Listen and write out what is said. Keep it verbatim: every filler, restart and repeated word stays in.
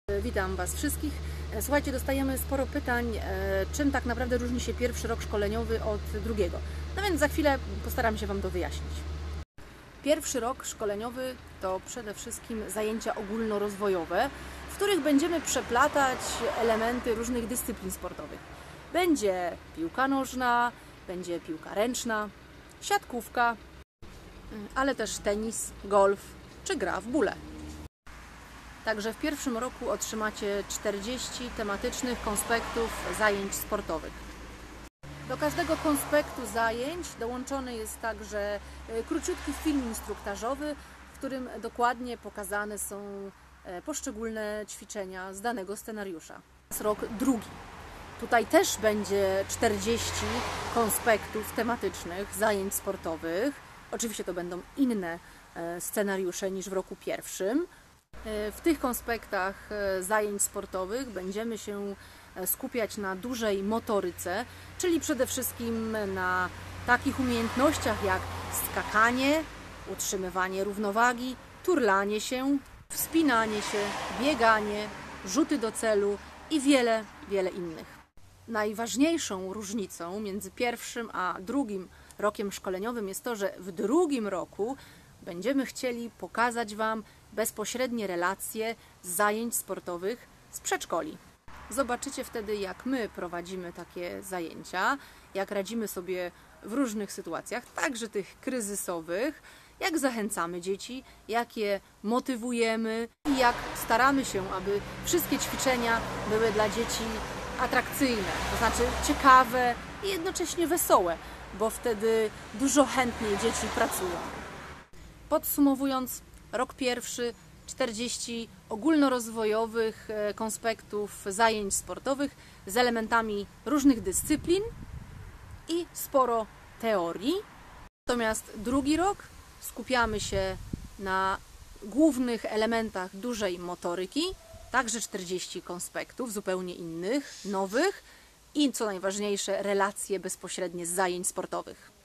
Witam Was wszystkich. Słuchajcie, dostajemy sporo pytań, czym tak naprawdę różni się pierwszy rok szkoleniowy od drugiego. No więc za chwilę postaram się Wam to wyjaśnić. Pierwszy rok szkoleniowy to przede wszystkim zajęcia ogólnorozwojowe, w których będziemy przeplatać elementy różnych dyscyplin sportowych. Będzie piłka nożna, będzie piłka ręczna, siatkówka, ale też tenis, golf czy gra w bóle. Także w pierwszym roku otrzymacie czterdzieści tematycznych konspektów zajęć sportowych. Do każdego konspektu zajęć dołączony jest także króciutki film instruktażowy, w którym dokładnie pokazane są poszczególne ćwiczenia z danego scenariusza. Rok drugi. Tutaj też będzie czterdzieści konspektów tematycznych zajęć sportowych. Oczywiście to będą inne scenariusze niż w roku pierwszym. W tych konspektach zajęć sportowych będziemy się skupiać na dużej motoryce, czyli przede wszystkim na takich umiejętnościach jak skakanie, utrzymywanie równowagi, turlanie się, wspinanie się, bieganie, rzuty do celu i wiele, wiele innych. Najważniejszą różnicą między pierwszym a drugim rokiem szkoleniowym jest to, że w drugim roku będziemy chcieli pokazać Wam bezpośrednie relacje z zajęć sportowych z przedszkoli. Zobaczycie wtedy, jak my prowadzimy takie zajęcia, jak radzimy sobie w różnych sytuacjach, także tych kryzysowych, jak zachęcamy dzieci, jak je motywujemy i jak staramy się, aby wszystkie ćwiczenia były dla dzieci atrakcyjne, to znaczy ciekawe i jednocześnie wesołe, bo wtedy dużo chętniej dzieci pracują. Podsumowując, rok pierwszy, czterdzieści ogólnorozwojowych konspektów zajęć sportowych z elementami różnych dyscyplin i sporo teorii. Natomiast drugi rok skupiamy się na głównych elementach dużej motoryki, także czterdzieści konspektów zupełnie innych, nowych i co najważniejsze relacje bezpośrednie z zajęć sportowych.